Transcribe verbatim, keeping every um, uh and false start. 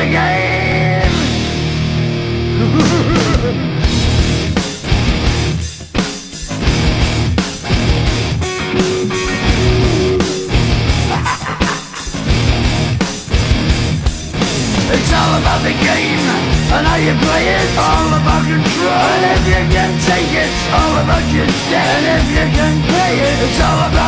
game. It's all about the game and how you play it. All about control, and if you can take it, all about your debt. And if you can pay it, it's all about